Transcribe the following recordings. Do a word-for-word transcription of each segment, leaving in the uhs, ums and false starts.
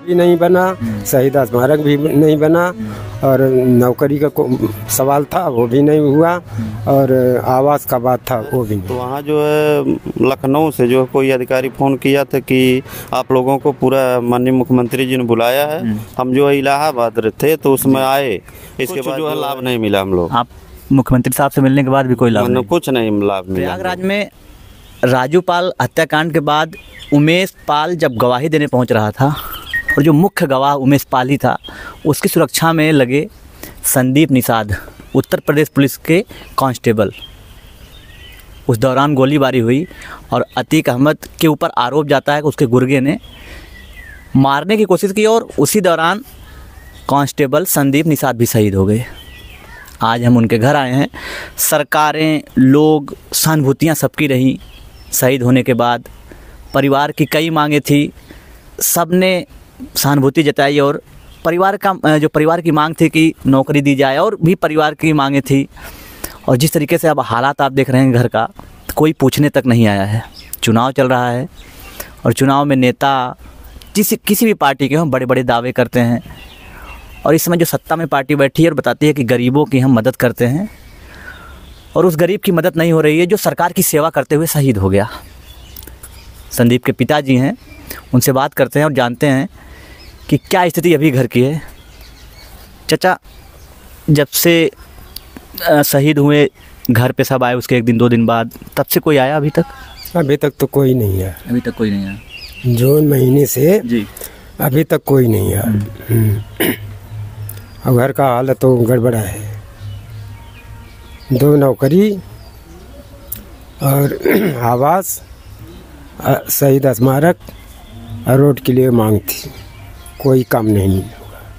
भी नहीं बना, शहीद स्मारक भी नहीं बना, और नौकरी का सवाल था वो भी नहीं हुआ, और आवास का बात था वो भी नहीं। तो वहाँ जो है लखनऊ से जो कोई अधिकारी फ़ोन किया था कि आप लोगों को पूरा माननीय मुख्यमंत्री जी ने बुलाया है, हम जो है इलाहाबाद थे तो उसमें आए, इसके बाद जो है लाभ नहीं मिला हम लोग। आप मुख्यमंत्री साहब से मिलने के बाद भी कोई लाभ नहीं? कुछ नहीं लाभ मिला। प्रयागराज में राजू पाल हत्याकांड के बाद उमेश पाल जब गवाही देने पहुंच रहा था, और जो मुख्य गवाह उमेश पाल ही था, उसकी सुरक्षा में लगे संदीप निषाद, उत्तर प्रदेश पुलिस के कांस्टेबल। उस दौरान गोलीबारी हुई और अतीक अहमद के ऊपर आरोप जाता है कि उसके गुर्गे ने मारने की कोशिश की, और उसी दौरान कांस्टेबल संदीप निषाद भी शहीद हो गए। आज हम उनके घर आए हैं। सरकारें, लोग, सहानुभूतियाँ सबकी रहीं शहीद होने के बाद। परिवार की कई मांगें थी, सब ने सहानुभूति जताई, और परिवार का जो परिवार की मांग थी कि नौकरी दी जाए, और भी परिवार की मांगें थी। और जिस तरीके से अब हालात आप देख रहे हैं घर का, कोई पूछने तक नहीं आया है। चुनाव चल रहा है, और चुनाव में नेता जिस किसी भी पार्टी के हों बड़े बड़े दावे करते हैं, और इस समय जो सत्ता में पार्टी बैठी है और बताती है कि गरीबों की हम मदद करते हैं, और उस गरीब की मदद नहीं हो रही है जो सरकार की सेवा करते हुए शहीद हो गया। संदीप के पिताजी हैं, उनसे बात करते हैं और जानते हैं कि क्या स्थिति अभी घर की है। चाचा, जब से शहीद हुए घर पे सब आए उसके एक दिन दो दिन बाद, तब से कोई आया अभी तक? अभी तक तो कोई नहीं है। अभी तक कोई नहीं आया। जून महीने से जी अभी तक कोई नहीं आया। और घर का हालत तो गड़बड़ा है। दो नौकरी और आवास, शहीद स्मारक और रोड के लिए मांग थी, कोई काम नहीं मिला।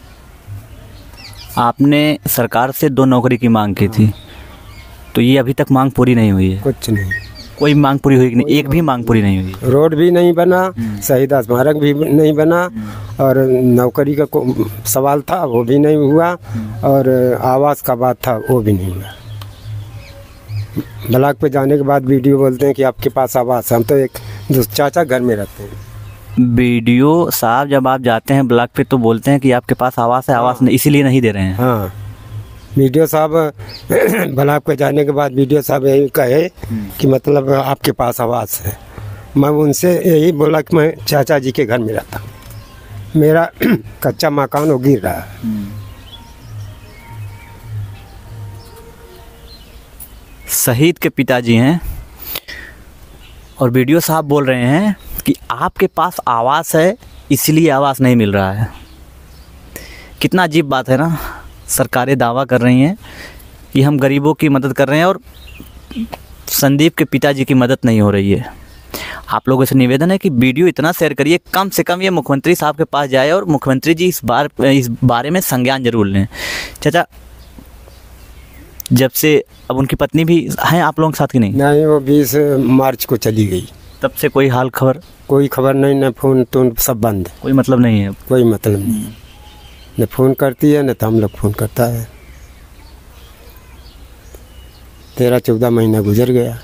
आपने सरकार से दो नौकरी की मांग की थी, तो ये अभी तक मांग पूरी नहीं हुई है? कुछ नहीं, कोई मांग पूरी हुई कि नहीं? एक भी मांग पूरी नहीं हुई। रोड भी नहीं बना, शहीद स्मारक भी नहीं बना, और नौकरी का सवाल था वो भी नहीं हुआ, और आवास का बात था वो भी नहीं हुआ। ब्लॉक पे जाने के बाद वीडियो बोलते हैं कि आपके पास आवास है। हम तो एक चाचा घर में रहते हैं। वीडियो साहब जब आप जाते हैं ब्लॉक पे तो बोलते हैं कि आपके पास आवास है, आवास नहीं, इसीलिए नहीं दे रहे हैं। हाँ, वीडियो साहब ब्लॉक पे जाने के बाद वीडियो साहब यही कहे कि मतलब आपके पास आवास है। मैं उनसे यही बोला कि मैं चाचा जी के घर में रहता हूँ, मेरा कच्चा मकान वो गिर रहा है। शहीद के पिताजी हैं, और वीडियो साहब बोल रहे हैं कि आपके पास आवास है इसलिए आवास नहीं मिल रहा है। कितना अजीब बात है ना। सरकारें दावा कर रही हैं कि हम गरीबों की मदद कर रहे हैं, और संदीप के पिताजी की मदद नहीं हो रही है। आप लोगों से निवेदन है कि वीडियो इतना शेयर करिए, कम से कम ये मुख्यमंत्री साहब के पास जाए, और मुख्यमंत्री जी इस बार इस बारे में संज्ञान जरूर लें। चाचा, जब से अब उनकी पत्नी भी हैं आप लोगों के साथ की नहीं? नहीं, वो बीस मार्च को चली गई। तब से कोई हाल खबर? कोई खबर नहीं, न फोन तो सब बंद। कोई मतलब नहीं है? कोई मतलब नहीं, न फोन करती है न तो हम लोग फोन करता है। तेरह चौदह महीना गुजर गया।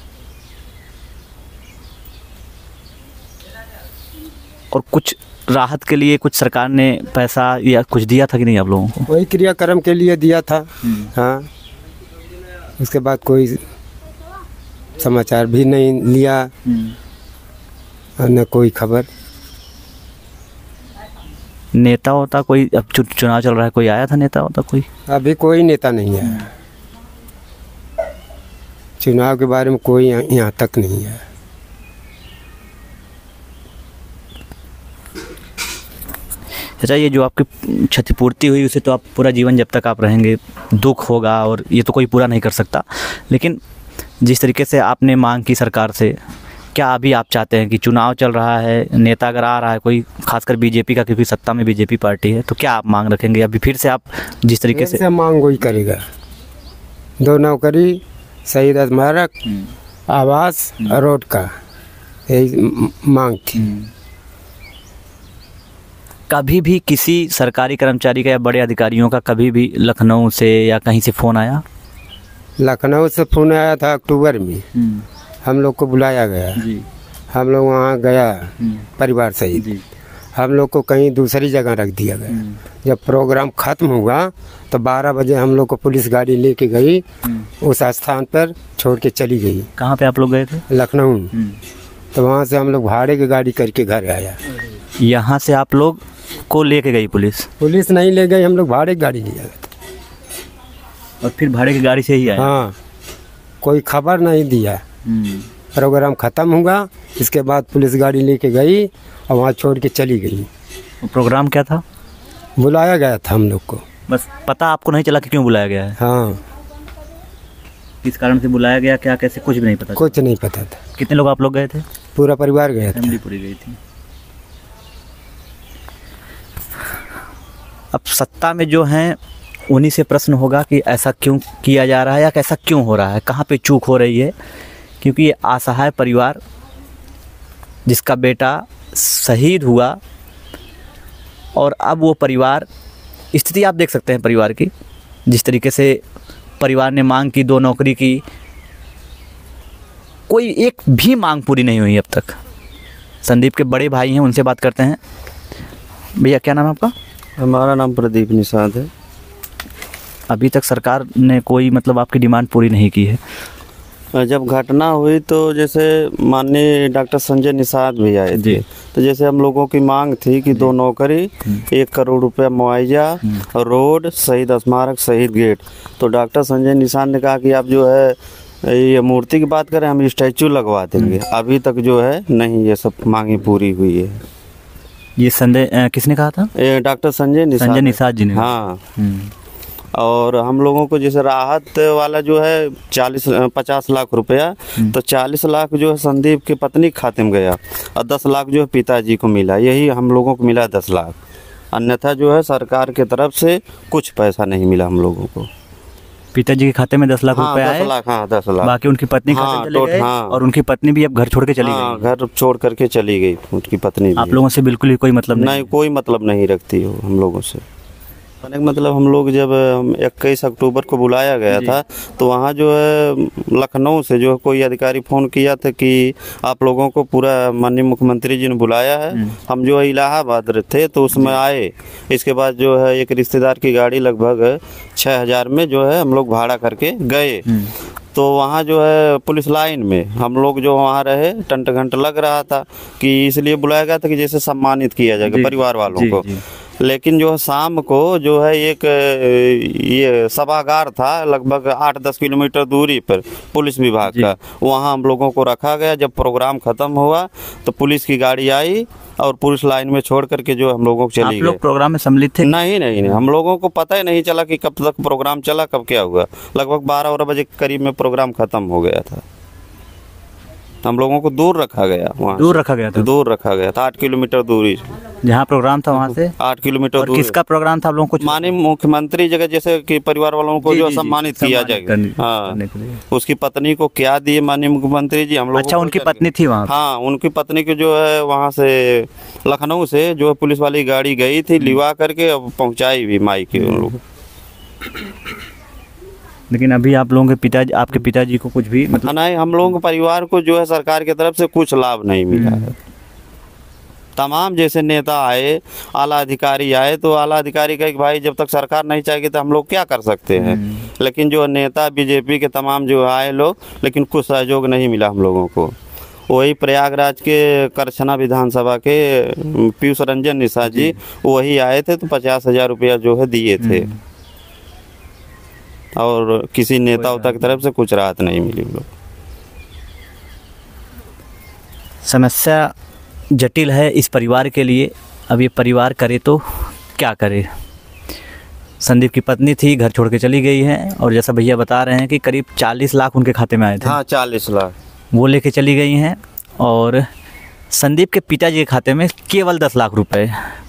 और कुछ राहत के लिए कुछ सरकार ने पैसा या कुछ दिया था कि नहीं आप लोगों को? कोई क्रियाक्रम के लिए दिया था, हाँ। उसके बाद कोई समाचार भी नहीं लिया, और न कोई खबर। नेता होता कोई? अब चुनाव चल रहा है, कोई आया था नेता होता कोई? अभी कोई नेता नहीं आया। चुनाव के बारे में कोई यहाँ तक नहीं आया। अच्छा, ये जो आपकी क्षतिपूर्ति हुई उसे तो आप पूरा जीवन जब तक आप रहेंगे दुख होगा, और ये तो कोई पूरा नहीं कर सकता। लेकिन जिस तरीके से आपने मांग की सरकार से, क्या अभी आप चाहते हैं कि चुनाव चल रहा है, नेता अगर आ रहा है कोई, खासकर बीजेपी का, क्योंकि सत्ता में बीजेपी पार्टी है, तो क्या आप मांग रखेंगे अभी फिर से? आप जिस तरीके से, से मांग वही करेगा। दो नौकरी, शहीद स्मारक, आवास, रोड का यही मांग थी। कभी भी किसी सरकारी कर्मचारी का या बड़े अधिकारियों का कभी भी लखनऊ से या कहीं से फ़ोन आया? लखनऊ से फ़ोन आया था अक्टूबर में, हम लोग को बुलाया गया जी। हम लोग वहाँ गया परिवार सहित, हम लोग को कहीं दूसरी जगह रख दिया गया। जब प्रोग्राम ख़त्म हुआ तो बारह बजे हम लोग को पुलिस गाड़ी लेके गई, उस स्थान पर छोड़ के चली गई। कहाँ पे आप लोग गए थे? लखनऊ। तो वहाँ से हम लोग भाड़े की गाड़ी करके घर आया। यहाँ से आप लोग को लेके गई पुलिस? पुलिस नहीं ले गई, हम लोग भाड़े की गाड़ी ले गए। और फिर भाड़े की गाड़ी से ही आए? हाँ, कोई खबर नहीं दिया। प्रोग्राम ख़त्म हुआ, इसके बाद पुलिस गाड़ी लेके गई और वहाँ छोड़ के चली गई। प्रोग्राम क्या था? बुलाया गया था हम लोग को। बस पता आपको नहीं चला कि क्यों बुलाया गया है? हाँ। किस कारण से बुलाया गया, क्या कैसे, कुछ भी नहीं पता? कुछ नहीं पता था। कितने लोग आप लोग गए थे? पूरा परिवार गया था। फैमिली पूरी गई थी। अब सत्ता में जो हैं उन्हीं से प्रश्न होगा कि ऐसा क्यों किया जा रहा है या कैसा क्यों हो रहा है, कहाँ पे चूक हो रही है। क्योंकि ये असहाय परिवार जिसका बेटा शहीद हुआ और अब वो परिवार, स्थिति आप देख सकते हैं परिवार की, जिस तरीके से परिवार ने मांग की, दो नौकरी की, कोई एक भी मांग पूरी नहीं हुई अब तक। संदीप के बड़े भाई हैं, उनसे बात करते हैं। भैया क्या नाम है आपका? हमारा नाम प्रदीप निषाद है। अभी तक सरकार ने कोई मतलब आपकी डिमांड पूरी नहीं की है? जब घटना हुई तो जैसे माननीय डॉक्टर संजय निषाद भी आए थे, तो जैसे हम लोगों की मांग थी कि दो नौकरी, एक करोड़ रुपया मुआवजा, रोड, शहीद स्मारक, शहीद गेट। तो डॉक्टर संजय निषाद ने कहा कि आप जो है ये मूर्ति की बात करें, हम स्टैचू लगवा देंगे। अभी तक जो है नहीं ये सब मांगे पूरी हुई है। ये संजय किसने कहा था? डॉक्टर संजय निषाद। संजय निषाद जी ने? हाँ। और हम लोगों को जैसे राहत वाला जो है चालीस पचास लाख रुपया, तो चालीस लाख जो है संदीप की पत्नी के खाते में गया और दस लाख जो है पिताजी को मिला। यही हम लोगों को मिला दस लाख। अन्यथा जो है सरकार की तरफ से कुछ पैसा नहीं मिला हम लोगों को। पिताजी के खाते में दस लाख हाँ, रुपए आए? दस लाख, हाँ दस लाख। बाकी उनकी पत्नी हाँ, खाते में चले गए? हाँ। और उनकी पत्नी भी अब घर छोड़ के चली हाँ, गई? घर छोड़ करके चली गई उनकी पत्नी भी। आप लोगों से बिल्कुल ही कोई मतलब नहीं? नहीं, कोई मतलब नहीं रखती हो हम लोगों से। मतलब हम लोग जब इक्कीस अक्टूबर को बुलाया गया था तो वहाँ जो है लखनऊ से जो कोई अधिकारी फ़ोन किया था कि आप लोगों को पूरा माननीय मुख्यमंत्री जी ने बुलाया है। हम जो है इलाहाबाद थे तो उसमें आए। इसके बाद जो है एक रिश्तेदार की गाड़ी लगभग छः हज़ार में जो है हम लोग भाड़ा करके गए। तो वहाँ जो है पुलिस लाइन में हम लोग जो वहाँ रहे, टंट घंट लग रहा था कि इसलिए बुलाया गया था कि जैसे सम्मानित किया जाएगा परिवार वालों जी, को जी। लेकिन जो है शाम को जो है एक ये सभागार था लगभग आठ दस किलोमीटर दूरी पर पुलिस विभाग का, वहाँ हम लोगों को रखा गया। जब प्रोग्राम ख़त्म हुआ तो पुलिस की गाड़ी आई और पुलिस लाइन में छोड़ करके जो हम लोगों को चली गई। आप लोग प्रोग्राम में सम्मिलित थे? नहीं नहीं नहीं, हम लोगों को पता ही नहीं चला कि कब तक प्रोग्राम चला, कब क्या हुआ। लगभग बारह बारह बजे के करीब में प्रोग्राम ख़त्म हो गया था। हम लोगों को दूर रखा गया, वहाँ दूर रखा गया था? दूर रखा गया था, आठ किलोमीटर दूरी जहाँ प्रोग्राम था वहाँ से आठ किलोमीटर। और किसका प्रोग्राम था आप लोगों को? माननीय मुख्यमंत्री जगह जैसे कि परिवार वालों को जो सम्मानित किया जाएगा। हाँ, उसकी पत्नी को क्या दिए माननीय मुख्यमंत्री जी हम लोग। अच्छा, उनकी पत्नी थी वहाँ? हाँ, उनकी पत्नी को जो है वहाँ से लखनऊ से जो है पुलिस वाली गाड़ी गई थी, लिवा करके पहुँचाई भी माई के उन लोग। लेकिन अभी आप लोगों के पिताजी, आपके पिताजी को कुछ भी मतलब नहीं, हम लोगों के परिवार को जो है सरकार की तरफ से कुछ लाभ नहीं मिला है। तमाम जैसे नेता आए, आला अधिकारी आए तो आला अधिकारी कहे कि भाई जब तक सरकार नहीं चाहेगी तो हम लोग क्या कर सकते हैं। लेकिन जो नेता बीजेपी के तमाम जो आए लोग, लेकिन कुछ सहयोग नहीं मिला हम लोगों को। वही प्रयागराज के करछना विधानसभा के पीयूष रंजन निषाद जी वही आए थे तो पचास हजार रुपया जो है दिए थे और किसी नेता उता की तरफ से कुछ राहत नहीं मिली। लोग समस्या जटिल है इस परिवार के लिए। अब ये परिवार करे तो क्या करे? संदीप की पत्नी थी, घर छोड़ के चली गई है और जैसा भैया बता रहे हैं कि करीब चालीस लाख उनके खाते में आए थे। हाँ, चालीस लाख वो लेके चली गई हैं और संदीप के पिताजी के खाते में केवल दस लाख रुपए।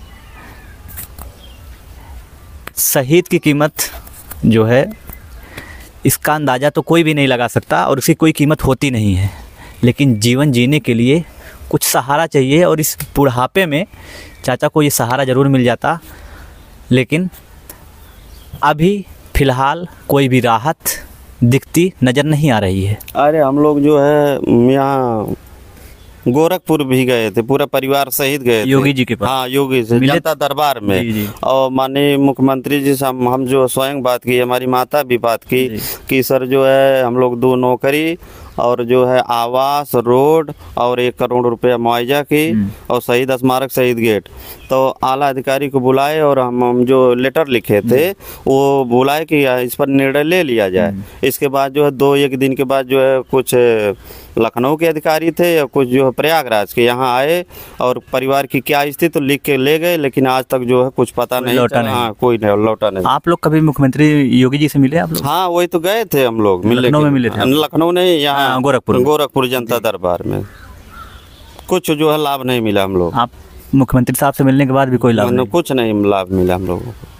शहीद की कीमत जो है इसका अंदाज़ा तो कोई भी नहीं लगा सकता और उसकी कोई कीमत होती नहीं है। लेकिन जीवन जीने के लिए कुछ सहारा चाहिए और इस बुढ़ापे में चाचा को ये सहारा ज़रूर मिल जाता। लेकिन अभी फ़िलहाल कोई भी राहत दिखती नज़र नहीं आ रही है। अरे हम लोग जो है यहाँ गोरखपुर भी गए थे, पूरा परिवार सहित गए थे योगी जी के पास? हाँ, योगी से मिले- जनता दरबार में। जी, जी। और माननीय मुख्यमंत्री जी से हम हम जो स्वयं बात की, हमारी माता भी बात की जी। कि सर जो है हम लोग दो नौकरी और जो है आवास, रोड और एक करोड़ रुपया मुआवजा की और शहीद स्मारक, शहीद गेट। तो आला अधिकारी को बुलाए और हम हम जो लेटर लिखे थे वो बुलाए कि इस पर निर्णय ले लिया जाए। इसके बाद जो है दो एक दिन के बाद जो है कुछ लखनऊ के अधिकारी थे या कुछ जो है प्रयागराज के यहाँ आए और परिवार की क्या स्थिति तो लिख के ले गए, लेकिन आज तक जो है कुछ पता नहीं लौटा चला। नहीं। हाँ, कोई नहीं लौटा नहीं। आप लोग कभी मुख्यमंत्री योगी जी से मिले आप लोग? हाँ, वही तो गए थे हम लोग मिलने लखनऊ के में लिए। मिले थे आप? लखनऊ नहीं, यहाँ हाँ, गोरखपुर में। गोरखपुर जनता दरबार में कुछ जो है लाभ नहीं मिला हम लोग। आप मुख्यमंत्री साहब से मिलने के बाद भी कोई लाभ मतलब नहीं? कुछ नहीं लाभ मिला हम लोगों को।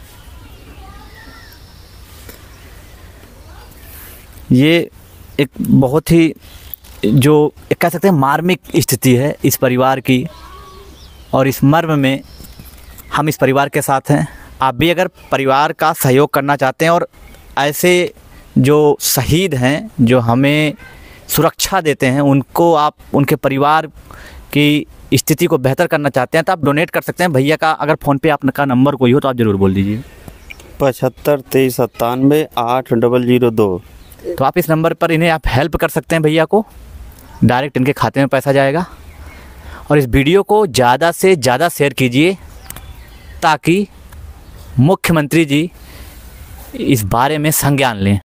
ये एक बहुत ही जो एक कह सकते हैं मार्मिक स्थिति है इस परिवार की, और इस मर्म में हम इस परिवार के साथ हैं। आप भी अगर परिवार का सहयोग करना चाहते हैं और ऐसे जो शहीद हैं जो हमें सुरक्षा देते हैं उनको आप उनके परिवार की स्थिति को बेहतर करना चाहते हैं तो आप डोनेट कर सकते हैं। भैया का अगर फ़ोन पे आपका नंबर कोई हो तो आप ज़रूर बोल दीजिए। पचहत्तर तेईस सत्तानवे आठ डबल जीरो दो। तो आप इस नंबर पर इन्हें आप हेल्प कर सकते हैं, भैया को डायरेक्ट इनके खाते में पैसा जाएगा। और इस वीडियो को ज़्यादा से ज़्यादा शेयर कीजिए ताकि मुख्यमंत्री जी इस बारे में संज्ञान लें।